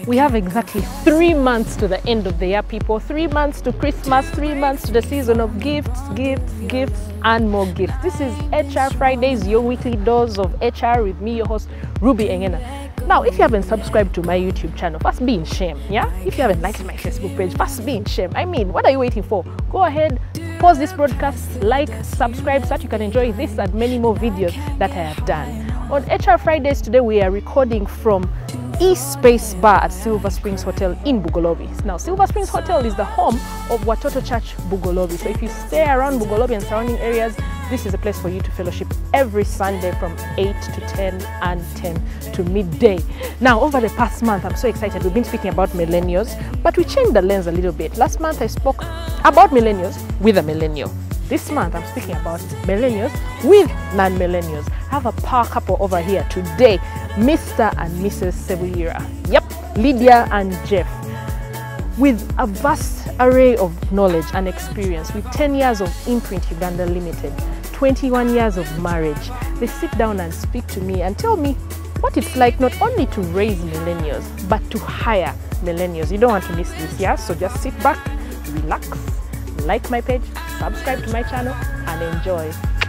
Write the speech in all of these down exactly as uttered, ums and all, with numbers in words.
We have exactly three months to the end of the year, people. Three months to Christmas, three months to the season of gifts, gifts, gifts, and more gifts. This is H R Fridays, your weekly dose of H R with me, your host, Ruby Engena. Now, if you haven't subscribed to my YouTube channel, first be in shame, yeah? If you haven't liked my Facebook page, first be in shame. I mean, what are you waiting for? Go ahead, pause this broadcast, like, subscribe, so that you can enjoy this and many more videos that I have done. On H R Fridays today, we are recording from East Space Bar at Silver Springs Hotel in Bugolobi. Now, Silver Springs Hotel is the home of Watoto Church Bugolobi. So if you stay around Bugolobi and surrounding areas, this is a place for you to fellowship every Sunday from eight to ten and ten to midday. Now, over the past month, I'm so excited. We've been speaking about millennials, but we changed the lens a little bit. Last month, I spoke about millennials with a millennial. This month, I'm speaking about millennials with non-millennials. I have a power couple over here today, Mister and Missus Sebuyira. Yep, Lydia and Jeff. With a vast array of knowledge and experience, with ten years of Imprint Uganda Limited, twenty-one years of marriage, they sit down and speak to me and tell me what it's like not only to raise millennials, but to hire millennials. You don't want to miss this, yeah? So just sit back, relax, like my page, subscribe to my channel, and enjoy.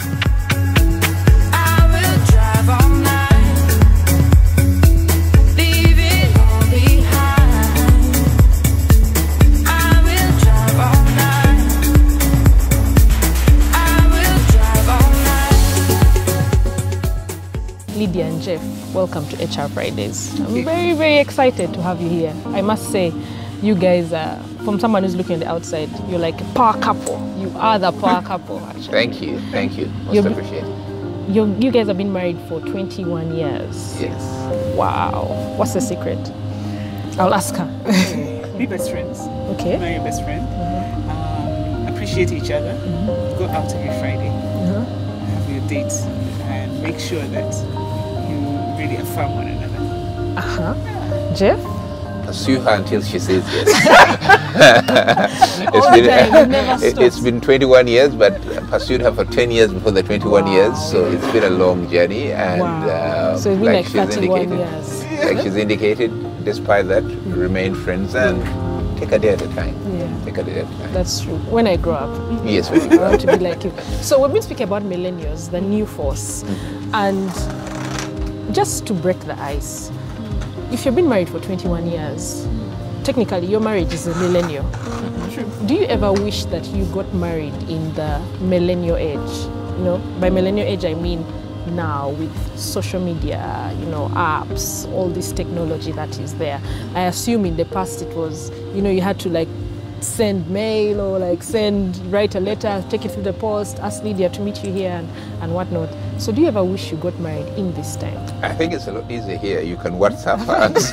I will drive all night, leave it all behind. I will drive all night, I will drive all night. Lydia and Jeff, welcome to H R Fridays. I'm very, very excited to have you here. I must say, you guys are, from someone who's looking on the outside, you're like a power couple. You are the power couple, actually. Thank you, thank you. Most You're, appreciated. You, you guys have been married for twenty-one years. Yes. Wow. What's the secret? I'll ask her. Be best friends. Okay. Marry your best friend. Mm-hmm. um, appreciate each other. Mm-hmm. Go out every Friday. Mm-hmm. Have your dates and make sure that you really affirm one another. Uh-huh. Jeff? Pursue her until she says yes. it's, All been, day, never it, it's been twenty-one years, but I pursued her for ten years before the twenty-one Wow. years, so it's been a long journey. And wow. um, So it's been like, like she's thirty-one indicated, years. like she's indicated, despite that, remain friends and take a day at a time. Yeah. Take a day at a time. That's true. When I grow up, Yes, when you I grow want up. to be like you. So we've been speaking about millennials, the new force. Mm-hmm. And just to break the ice, if you've been married for twenty-one years, technically your marriage is a millennial. True. Do you ever wish that you got married in the millennial age? You know, by millennial age I mean now with social media, you know, apps, all this technology that is there. I assume in the past it was, you know, you had to like send mail or like send, write a letter, take it through the post, ask Lydia to meet you here and, and whatnot. So do you ever wish you got married in this time? I think it's a lot easier here. You can WhatsApp us.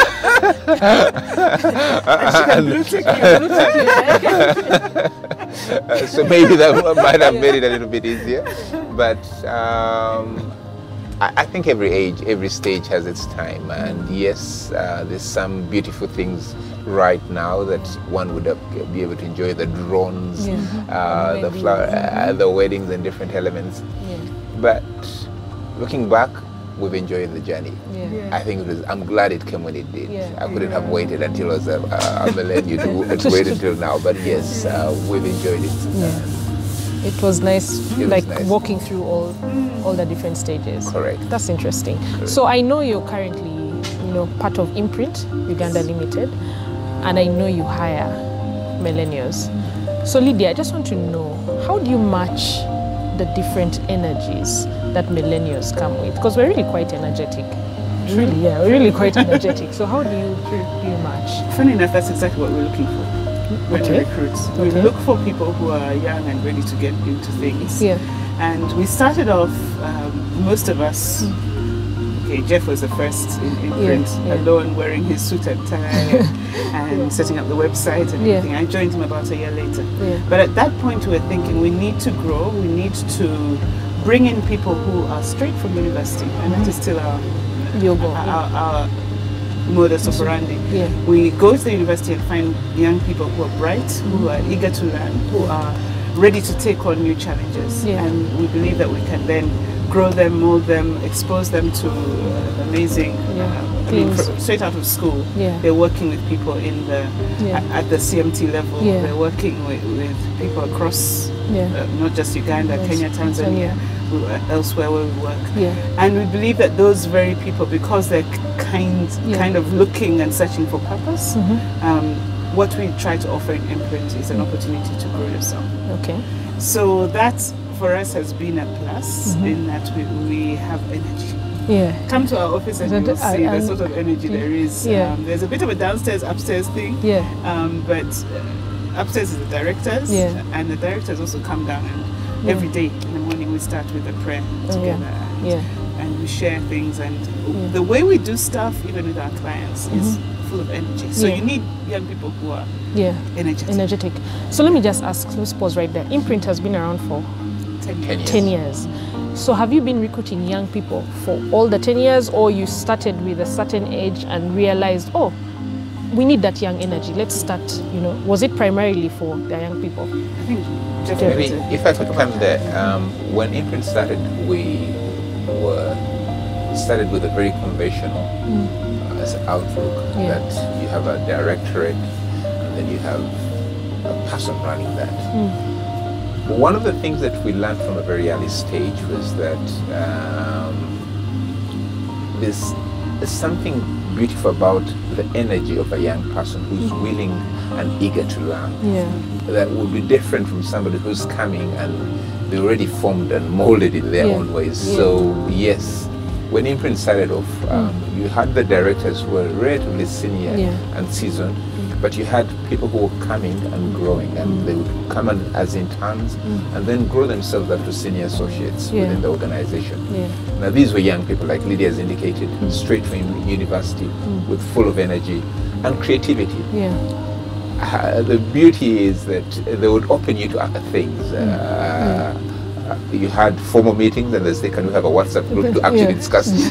So maybe that might have made it a little bit easier. But um, I, I think every age, every stage has its time. And yes, uh, there's some beautiful things right now that one would be able to enjoy, the drones, yeah. uh, the, flower, uh, the weddings and different elements. Yeah. But looking back, we've enjoyed the journey. Yeah. Yeah. I think it was, I'm glad it came when it did. Yeah. I couldn't yeah. have waited until I was a, a, a millennial to, to wait until now. But yes, uh, we've enjoyed it. Yeah. Uh, it was nice, it like was nice. walking through all, all the different stages. Correct. That's interesting. Correct. So I know you're currently, you know, part of Imprint Uganda Limited, and I know you hire millennials. So Lydia, I just want to know, how do you match the different energies that millennials come with? Because we're really quite energetic. True. Really, yeah, we're really quite energetic. So how do you, do you match? Funny enough, that's exactly what we're looking for when okay. we recruit. We okay. look for people who are young and ready to get into things. Yeah. And we started off, um, most of us, mm. okay, Jeff was the first in, in print, yeah, yeah. alone, wearing his suit and tie and, and setting up the website and everything. Yeah. I joined him about a year later. Yeah. But at that point we were thinking we need to grow, we need to bring in people who are straight from university, and that is still our, Yoga. our, our, our modus operandi. Yeah. We go to the university and find young people who are bright, mm-hmm. who are eager to learn, who are ready to take on new challenges. Yeah. And we believe that we can then grow them, mold them, expose them to uh, amazing, Yeah. uh, I mean, fr- straight out of school, Yeah. they're working with people in the Yeah. at, at the C M T level. Yeah. They're working with, with people across, Yeah. uh, not just Uganda, Yes. Kenya, Tanzania, Tanzania. who- uh, elsewhere where we work. Yeah. And we believe that those very people, because they're k- kind, Yeah. kind of looking and searching for purpose, Mhm. um, what we try to offer in Imprint is an opportunity to grow yourself. Okay. So that for us has been a plus Mhm. in that we, we have energy. Yeah. Come to our office and So you will the- I- see the I'm- sort of energy there is. Yeah. Um, there's a bit of a downstairs, upstairs thing, Yeah. um, but uh, upstairs is the directors, Yeah. and the directors also come down and Yeah. every day in the morning we start with a prayer Oh, yeah. together. And, Yeah. and we share things, and Yeah. the way we do stuff, even with our clients, is full of energy. So Yeah. you need young people who are Yeah. energetic. Energetic. So let me just ask, let's pause right there. Imprint has been around for Ten Ten years. years. ten years. So have you been recruiting young people for all the ten years, or you started with a certain age and realized, oh, we need that young energy, let's start, you know, was it primarily for the young people? I think Jeff Maybe wanted to- if I could come there, um, when Imprint started, we were started with a very conventional uh, as an outlook Yeah. that you have a directorate and then you have a person running that. But one of the things that we learned from a very early stage was that um, there's, there's something beautiful about the energy of a young person who's willing and eager to learn. Yeah. That would be different from somebody who's coming and they're already formed and molded in their Yeah. own ways. Yeah. So yes, when Imprint started off, um, you had the directors who were relatively senior Yeah. and seasoned, but you had people who were coming and growing, and they would come in as interns and then grow themselves up to senior associates Yeah. within the organization. Yeah. Now these were young people, like Lydia has indicated, straight from university, with full of energy and creativity. Yeah. Uh, the beauty is that they would open you to other things. Uh, uh, you had formal meetings, and they say, "Can we have a WhatsApp group to actually Yeah. discuss?" And,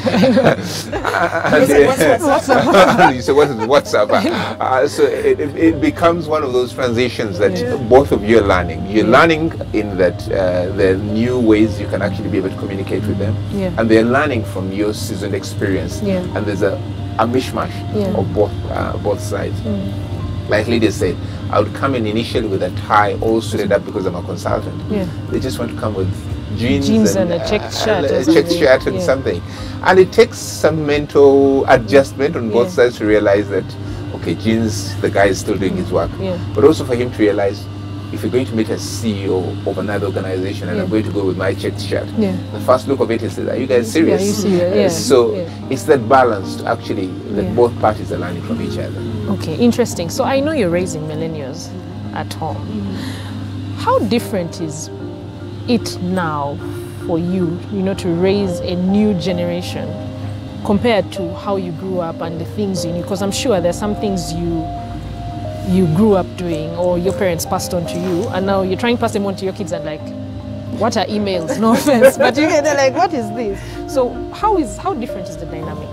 say, "What's WhatsApp?" You say, "What is WhatsApp?" Uh, so it, it, it becomes one of those transitions that Yeah. both of you are learning. You're Yeah. learning in that uh, there are new ways you can actually be able to communicate with them, Yeah. and they're learning from your seasoned experience. Yeah. And there's a, a mishmash Yeah. of both uh, both sides. Mm. Like Lydia said, I would come in initially with a tie all suited up because I'm a consultant. Yeah. They just want to come with jeans, Jeans and a checked shirt and or a checked something. shirt and Yeah. something. And it takes some mental adjustment on both Yeah. sides to realize that, okay, jeans, the guy is still doing his work. Yeah. But also for him to realize, if you're going to meet a C E O of another organization and Yeah. I'm going to go with my checked shirt, Yeah. the first look of it is, are you guys serious? Are you serious? Yeah. So Yeah. it's that balance to actually, that Yeah. both parties are learning from each other. Okay, interesting. So I know you're raising millennials at home. How different is it now for you, you know, to raise a new generation compared to how you grew up and the things you knew? Because I'm sure there's some things you you grew up doing or your parents passed on to you, and now you're trying to pass them on to your kids and like, what are emails? No offense, but you get they're like, what is this? So how is how different is the dynamic?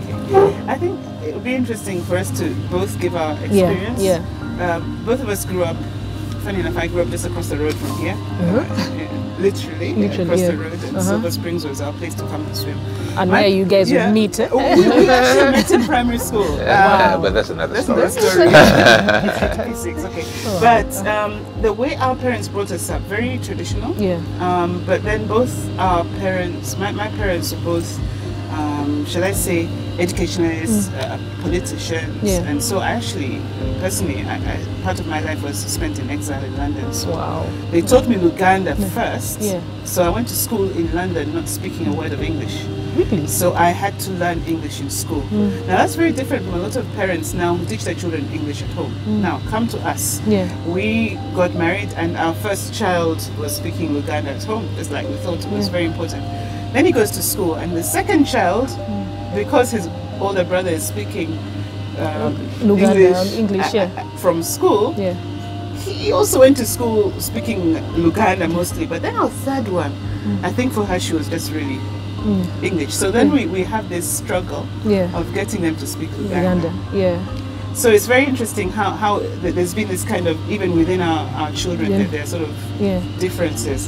I think it would be interesting for us to both give our Yeah, experience. yeah. Um, both of us grew up, funny enough, I grew up just across the road from here. Mhm. Uh, literally, Literally, across yeah. the road. And Uh-huh. Silver Springs was our place to come to swim. And My- where you guys yeah. would meet? eh? Oh, we, we actually met in primary school. Yeah, Um, but that's another That's story. another story. P six, okay. Oh, But um, the way our parents brought us up, very traditional. Yeah. Um, but then both our parents, my, my parents were both, um, shall I say, educationalists, uh, politicians. Yeah. And so I actually, personally, I, I, part of my life was spent in exile in London. So Wow. they taught me Luganda first. Yeah. So I went to school in London not speaking a word of English. Really? So I had to learn English in school. Now that's very different from a lot of parents now who teach their children English at home. Now come to us. Yeah. We got married and our first child was speaking Luganda at home, just like we thought it was Yeah. very important. Then he goes to school and the second child, because his older brother is speaking um, Luganda, English, English, uh, yeah. uh, from school, Yeah. he also went to school speaking Luganda mostly. But then our third one, I think for her she was just really Mm. English. So then we, we have this struggle Yeah. of getting them to speak Luganda. Uganda. Yeah. So it's very interesting how, how th- there's been this kind of, even within our, our children, Yeah. there, there are sort of Yeah. differences.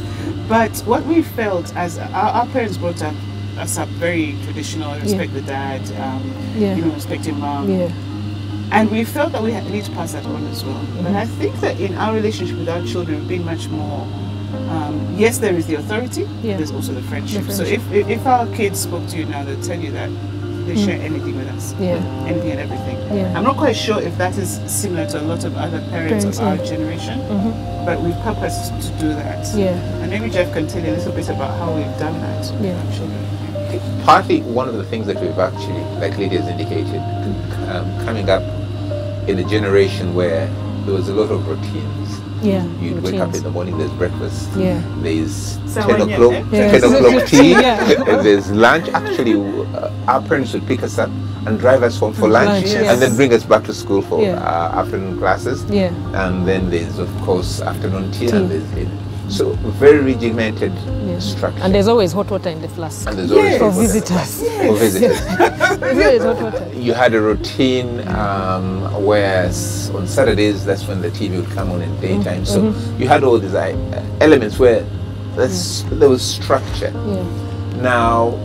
But what we felt as our, our parents brought up us up very traditional, respect yeah. the dad, um, yeah. you know, respect your mom. Yeah. And we felt that we had, need to pass that on as well. Mm-hmm. But I think that in our relationship with our children, we've been much more, um, yes, there is the authority, yeah. there's also the friendship. the friendship. So if, if our kids spoke to you now, they'll tell you that they mm. share anything with us, yeah. anything and everything. Yeah. I'm not quite sure if that is similar to a lot of other parents, parents of our yeah. generation, mm-hmm. but we've purposed to do that. Yeah. And maybe Jeff can tell you a little bit about how we've done that yeah. with our children. Partly one of the things that we've actually, like Lydia has indicated, um, coming up in a generation where there was a lot of routines. Yeah, You'd routines. wake up in the morning, there's breakfast, yeah. there's so ten o'clock, yeah. ten o'clock tea, yeah. there's lunch. Actually, uh, our parents would pick us up and drive us home for lunch, lunch yes. and then bring us back to school for yeah. uh, afternoon classes. Yeah. And then there's, of course, afternoon tea, tea. and there's dinner. So very regimented yeah. structure. And there's always hot water in the flask. And there's always yes. hot for water. visitors. Yes. For visitors. There's always hot water. You had a routine um, where on Saturdays, that's when the T V would come on in daytime. Mm-hmm. So mm-hmm. you had all these uh, elements where there's, yeah. there was structure. Yeah. Now,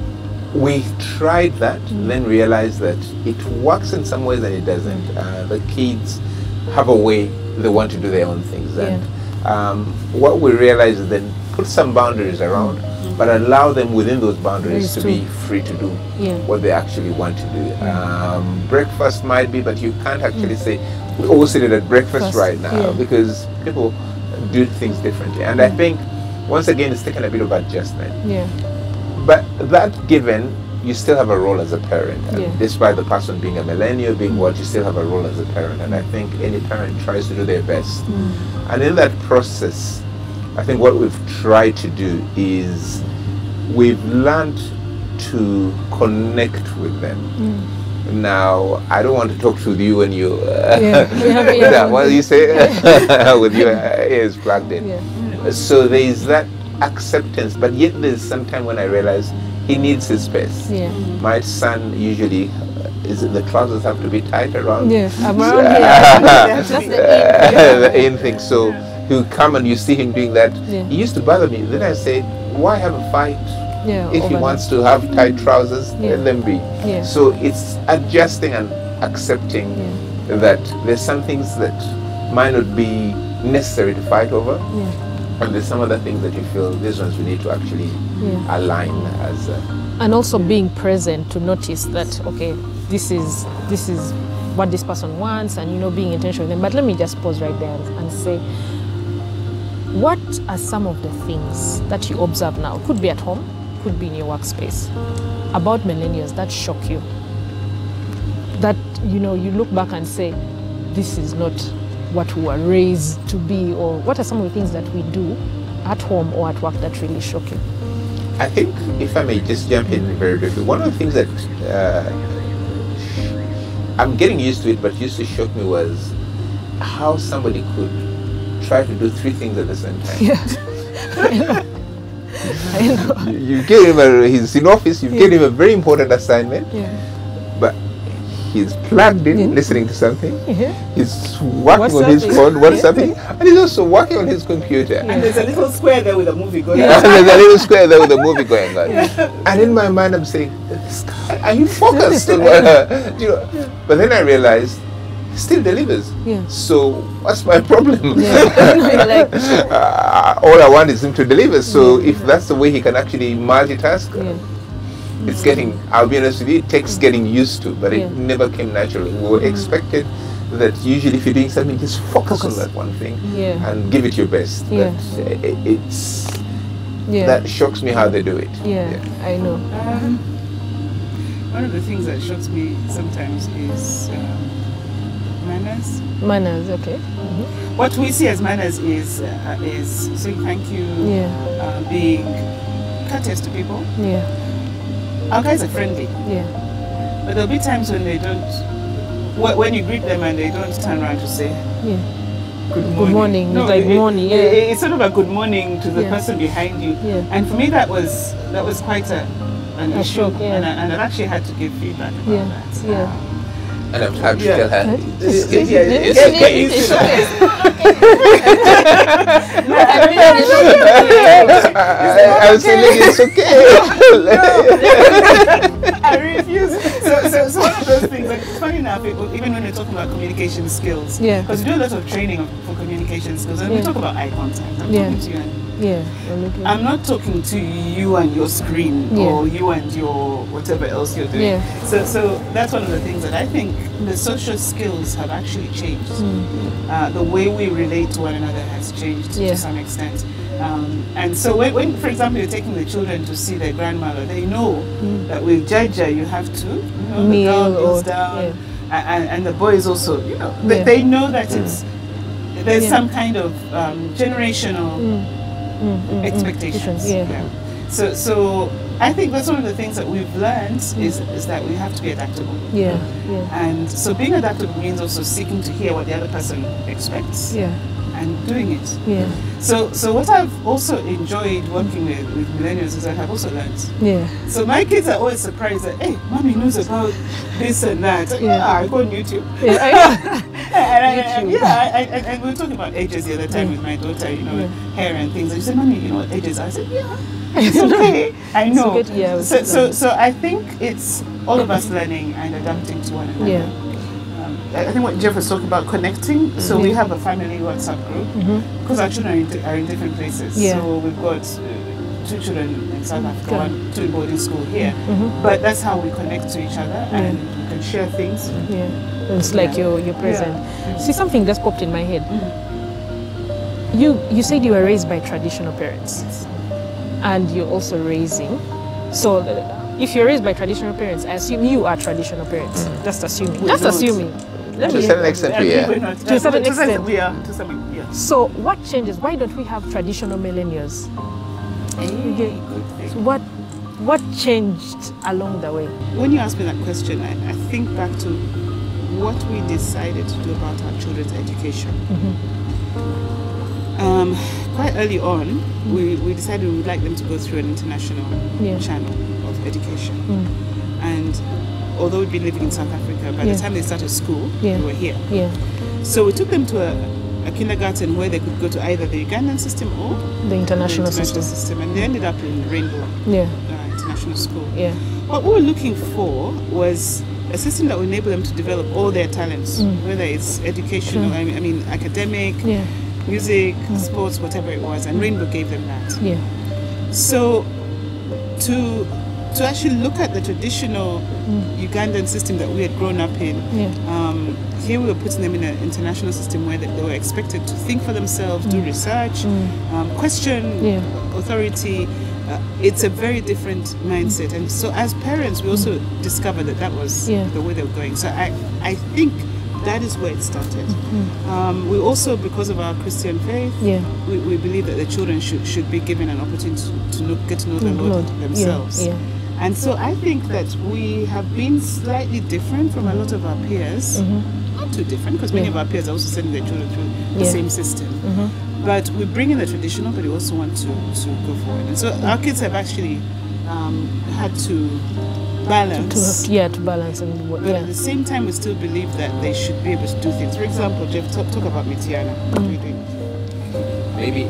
we tried that, mm-hmm. then realized that it works in some ways and it doesn't. Uh, the kids have a way they want to do their own things. And yeah. Um, what we realize is then put some boundaries around, mm-hmm. but allow them within those boundaries to be free to do yeah. what they actually want to do. Um, breakfast might be, but you can't actually mm. say, we all sit at breakfast First, right now, yeah. because people do things differently. And mm. I think, once again, it's taken a bit of adjustment. Yeah. But that given, you still have a role as a parent. And yeah. despite the person being a millennial, being what, you still have a role as a parent. And I think any parent tries to do their best. Mm. And in that process, I think what we've tried to do is we've learned to connect with them. Mm. Now, I don't want to talk to you when you, uh, yeah, yeah. what do you say? With your ears plugged in. Yeah. So there is that acceptance, but yet there's some time when I realize he needs his space. Yeah. My son usually, uh, is it the trousers have to be tight around? Yeah, around uh, That's the in thing. So he'll come and you see him doing that. Yeah. He used to bother me. Then I said, why have a fight? Yeah, if he wants to have tight trousers, yeah. let them be. Yeah. So it's adjusting and accepting yeah. that there's some things that might not be necessary to fight over. Yeah. And there's some other things that you feel these ones we need to actually yeah. align as a, and also being present to notice that, okay, this is this is what this person wants, and you know, being intentional with them. But let me just pause right there and, and say, what are some of the things that you observe now? Could be at home, could be in your workspace, about millennials that shock you, that you know you look back and say, this is not what we were raised to be, or what are some of the things that we do at home or at work that really shock you? I think, if I may just jump in very briefly, one of the things that uh, I'm getting used to it, but used to shock me, was how somebody could try to do three things at the same time. Yeah. I know. I know. You, you give him a, he's in office, you yeah. give him a very important assignment, yeah. but he's plugged in, in, listening to something. Yeah. He's working on his phone, WhatsApping, yeah. and he's also working on his computer. Yeah. And there's a little square there with a movie going yeah. on. There's a little square there with a movie going on. Yeah. And in my mind, I'm saying, are you focused on what? Uh, you know? Yeah. But then I realized, he still delivers. Yeah. So what's my problem? Yeah. like, uh, all I want is him to deliver. So yeah. if that's the way he can actually multitask. Yeah. It's getting, I'll be honest with you, it takes getting used to, but yeah. it never came naturally. We were expected that usually if you're doing something, just focus, focus. on that one thing yeah. and give it your best. Yeah. But uh, it, it's, yeah. that shocks me how they do it. Yeah, yeah. I know. Um, one of the things that shocks me sometimes is um, manners. Manners, okay. Mm-hmm. What we see as manners is, uh, is saying thank you, yeah. uh, being courteous to people. Yeah. Our guys are friendly, yeah. but there'll be times when they don't, when you greet them and they don't turn around to say, yeah. good morning. Good morning, no, like it, morning, yeah. It, it's sort of a good morning to the yeah. person behind you. Yeah. And for me that was that was quite a, an a issue, shock, yeah. and, I, and I actually had to give feedback about yeah. that. Yeah. Um, And I'm trying to Yeah. tell her, It's, it's, it's, yeah, it's yeah, okay. it's It's okay. I, I was saying it's okay. I refuse. So, so, so one of those things, like, it's funny enough, it, even when we're talking about communication skills, Yeah. because we do a lot of training of, for communication skills, and Yeah. we talk about eye contact. I'm Yeah. talking to you, and Yeah. I'm looking. I'm not talking to you and your screen Yeah. or you and your whatever else you're doing. Yeah. So, so that's one of the things that I think the social skills have actually changed. Mm. Uh, the way we relate to one another has changed Yeah. to some extent. Um, and so when, when, for example, you're taking the children to see their grandmother, they know Mm. that with Jaja you have to, you know, the Kneel girl kneels or- down, yeah. a- and, and the boys also, you know, they, Yeah. they know that it's, there's Yeah. some kind of um, generational Mm. Mm, mm, mm. expectations. Yeah. So, so I think that's one of the things that we've learned is, is that we have to be adaptable. Yeah. Yeah. And so being adaptable means also seeking to hear what the other person expects Yeah. and doing it. Yeah. So, so what I've also enjoyed working with, with millennials is that I've also learned. Yeah. So my kids are always surprised that, hey, mommy knows about this and that. Yeah. Yeah, I go on YouTube. Yeah. and, I, and, YouTube. yeah, I, I, and we were talking about ages the other time Yeah. with my daughter, you know, Yeah. hair and things. And she said, mommy, you know what ages are? I said, yeah, it's okay. I know. It's okay, yeah, so, it's so, okay. so I think it's all of us learning and adapting to one another. Yeah. Um, I I think what Jeff was talking about connecting. So we Yeah. have a family WhatsApp group Mhm. because our children are in, di- are in different places. Yeah. So we've got uh, two children in South Africa, Okay. one, two in boarding school here. Mhm. But that's how we connect to each other and we can share things. Yeah. It's like Yeah. you're you're present. Yeah. See, something just popped in my head. You you said you were raised by traditional parents, and you're also raising. So, uh, if you're raised by traditional parents, I assume you are traditional parents. Just assuming. Just not. assuming. Let To a me- certain extent, we Yeah, are. we're not- To a certain to some extent. we are. To some, yeah. So, what changes? Why don't we have traditional millennials? Hey, good thing. So what what changed along the way? When you ask me that question, I, I think back to what we decided to do about our children's education. Um, quite early on, we, we decided we would like them to go through an international Yeah. channel of education. Mm. And although we'd been living in South Africa, by Yeah. the time they started school, Yeah. we were here. Yeah, So we took them to a, a kindergarten where they could go to either the Ugandan system or the international the system. international system. And they ended up in Rainbow Yeah, uh, International School. yeah, What we were looking for was a system that would enable them to develop all their talents, Mm. whether it's educational, I mean, I mean academic, yeah, music, sports, whatever it was, and Rainbow gave them that. yeah. So to to actually look at the traditional Ugandan system that we had grown up in, Yeah. um, here we were putting them in an international system where they, they were expected to think for themselves, do research, um, question Yeah. authority. Uh, it's a very different mindset, and so as parents, we also discovered that that was Yeah. the way they were going. So I, I think that is where it started. Um, we also, because of our Christian faith, Yeah. we, we believe that the children should, should be given an opportunity to, to know, get to know the Lord, Lord, themselves. Yeah, And so I think that we have been slightly different from a lot of our peers. Not too different, because many Yeah. of our peers are also sending their children through the Yeah. same system. But we bring in the traditional, but we also want to, to go forward. And so our kids have actually um, had to balance. to, yeah, to balance and what, But yeah. at the same time, we still believe that they should be able to do things. For example, Jeff, talk, talk about Mitiana. What do you think? Maybe,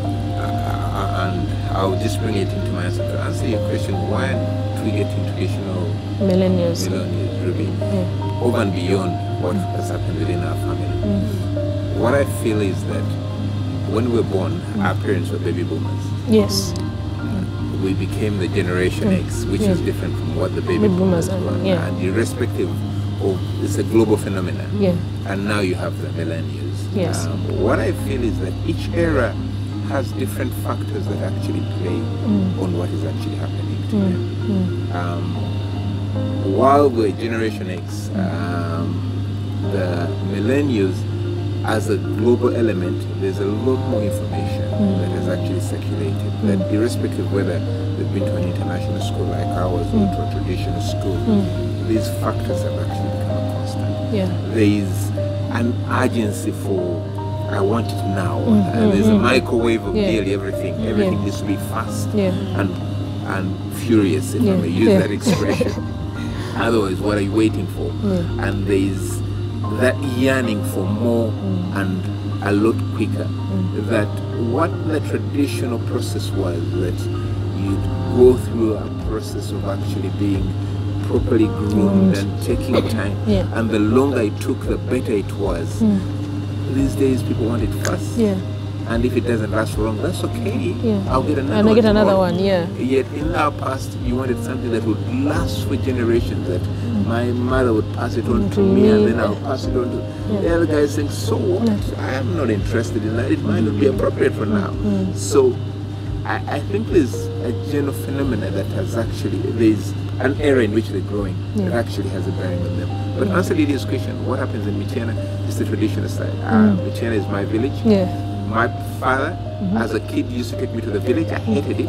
uh, and I'll just bring it into my answer to answer your question. Why do we get in traditional Millennials. millennials, Ruby, Yeah. over and beyond what has happened within our family? What I feel is that when we were born, our parents were baby boomers. Yes. We became the Generation X, which Yeah. is different from what the baby Baby boomers boomers are, were. yeah. And irrespective of, it's a global phenomenon. Yeah. And now you have the millennials. Yes. Um, what I feel is that each era has different factors that actually play on what is actually happening to them. Um, while we're Generation X, um, the millennials, as a global element, there's a lot more information that has actually circulated. That irrespective whether they've been to an international school like ours or to a traditional school, these factors have actually become a constant. Yeah. There is an urgency for I want it now. And there's a microwave of Yeah. nearly everything. Everything Yeah. needs to be fast Yeah. and and furious, if Yeah. I may use Yeah. that expression. Otherwise, what are you waiting for? And there is that yearning for more mm. and a lot quicker. Mm. That what the traditional process was, that you'd go through a process of actually being properly groomed mm. and taking time, yeah. and the longer it took, the better it was. Mm. These days, people want it fast. Yeah. And if it doesn't last for long, that's okay. Yeah. I'll get another and one. I get another tomorrow. one, yeah. Yet in our past, you wanted something that would last for generations, that mm. my mother would pass it on to me, and then I'll pass it on to yeah. the other guy saying, so what? Yeah. I am not interested in that. It might not be appropriate for now. Mm. So I, I think there's a general phenomena that has actually, there's an era in which they're growing yeah. that actually has a bearing on them. But yeah. answer Lydia's question, what happens in Michena is the traditional side. Uh, mm. Michena is my village. Yeah. My father, mm-hmm. as a kid, used to take me to the village. I hated it.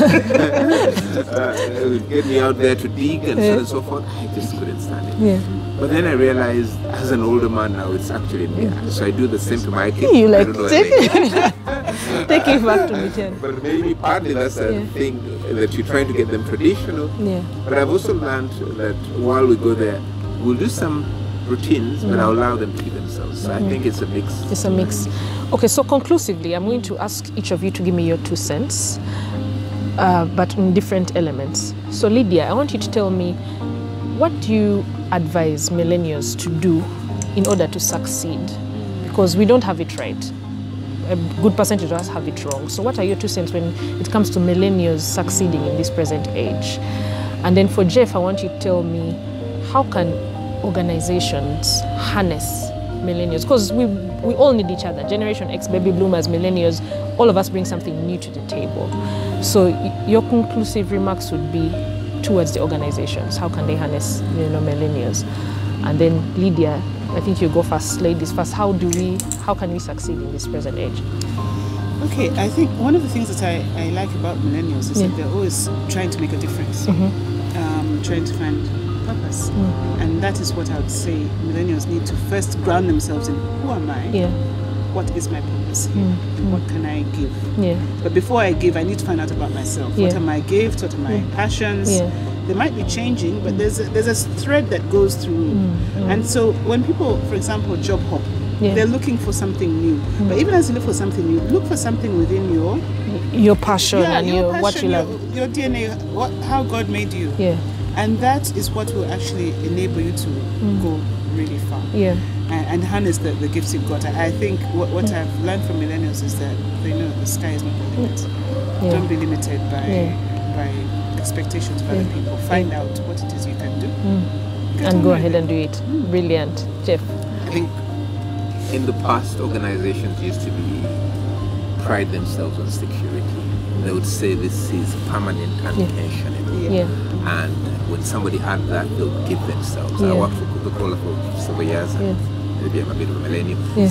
uh, it would get me out there to dig and yeah. so on and so forth. I just couldn't stand it. Yeah. But then I realized, as an older man now, it's actually me. Yeah. So I do the same to my kids. You like take, take it back to Michena. But maybe partly that's a yeah. thing that you're trying to get them traditional. Yeah. But I've also learned that while we go there, we'll do some routines, mm. but I'll allow them to be themselves. So mm. I think it's a mix. It's a mix. Okay, so conclusively, I'm going to ask each of you to give me your two cents, uh, but in different elements. So Lydia, I want you to tell me, what do you advise millennials to do in order to succeed? Because we don't have it right. A good percentage of us have it wrong. So what are your two cents when it comes to millennials succeeding in this present age? And then for Jeff, I want you to tell me, how can organizations harness millennials? Because we we all need each other. Generation X, baby boomers, millennials, all of us bring something new to the table. So your conclusive remarks would be towards the organizations. How can they harness, you know, millennials? And then Lydia, I think you go first, ladies first. How do we, how can we succeed in this present age? Okay, I think one of the things that I, I like about millennials is yeah. that they're always trying to make a difference, mm-hmm. um, trying to find purpose. Mm. And that is what I would say millennials need to first ground themselves in. Who am I? Yeah. What is my purpose here? Mm. And mm. what can I give? Yeah. But before I give, I need to find out about myself. Yeah. What are my gifts? What are my yeah. passions? Yeah. They might be changing, but there's a, there's a thread that goes through. Mm. Mm. And so when people, for example, job hop, yeah. they're looking for something new. Mm. But even as you look for something new, look for something within your your passion yeah, and your, your passion, what you love. Your, your D N A, what, how God made you. Yeah. And that is what will actually enable you to mm. go really far. Yeah. And, and harness the, the gifts you've got. I, I think what, what mm. I've learned from millennials is that they know the sky is not the limit. Yeah. Don't be limited by yeah. by expectations of yeah. other people. Find yeah. out what it is you can do. Mm. And go ahead and do it. Mm. Brilliant. Jeff? I think in the past, organizations used to be pride themselves on security. They would say this is permanent and yeah. pensionable. Yeah. yeah. And when somebody had that, they would give themselves. Yeah. I worked for Coca-Cola for several years. Yeah. Maybe I'm a bit of a millennial. Yeah.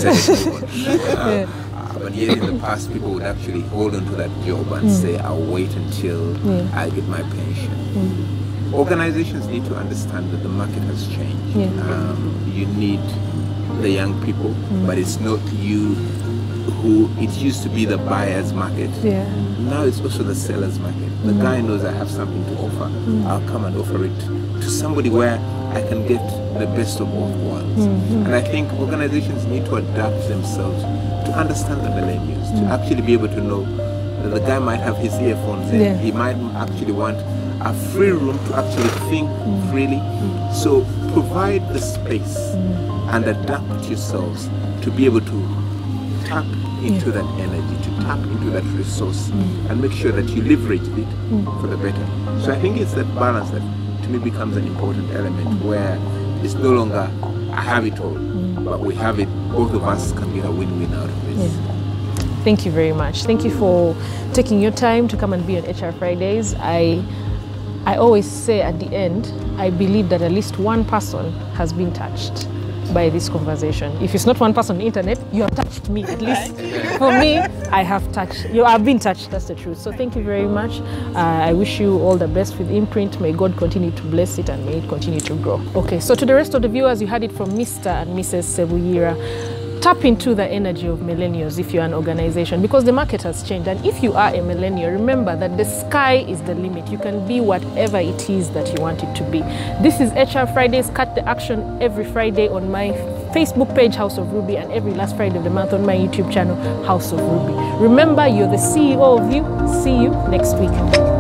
uh, yeah. uh, but yet in the past, people would actually hold on to that job and mm. say, I'll wait until yeah. I get my pension. Mm. Organizations need to understand that the market has changed. Yeah. Um, you need the young people, mm. but it's not you who, it used to be the buyer's market. Yeah. Now it's also the seller's market. The mm. guy knows I have something to offer. Mm. I'll come and offer it to somebody where I can get the best of both worlds. Mm-hmm. And I think organizations need to adapt themselves to understand the millennials, mm. to actually be able to know that the guy might have his earphones in. Yeah. He might actually want a free room to actually think mm. freely. Mm. So provide the space mm. and adapt yourselves to be able to tap into yeah. that energy, to tap into that resource mm. and make sure that you leverage it mm. for the better. So I think it's that balance that to me becomes an important element mm. where it's no longer I have it all, mm. but we have it, both of us can get a win-win out of this. Yeah. Thank you very much. Thank you for taking your time to come and be on H R Fridays. I I always say at the end, I believe that at least one person has been touched by this conversation. If it's not one person on the internet, you have touched me. At least for me, I have touched you. I've been touched. That's the truth. So thank you very much. Uh, I wish you all the best with Imprint. May God continue to bless it and may it continue to grow. Okay, so to the rest of the viewers, you heard it from Mister and Missus Sebuyira. Tap into the energy of millennials if you're an organization, because the market has changed. And if you are a millennial, remember that the sky is the limit. You can be whatever it is that you want it to be. This is H R Fridays. Cut the action every Friday on my Facebook page, House of Ruby, and every last Friday of the month on my YouTube channel, House of Ruby. Remember, you're the C E O of you. See you next week.